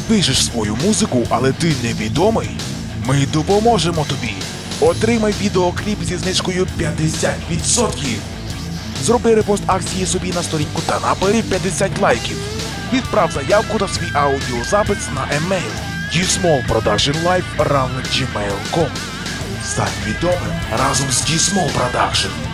пишеш свою музику, але ти невідомий? Ми допоможемо тобі. Отримай відеокліп зі знижкою 50%. Зроби репост акції собі на сторінку та набери 50 лайків. Відправ заявку та свій аудіозапис на емейл gsmallproductionlive@gmail.com. Стань відомим разом з Gsmall Production.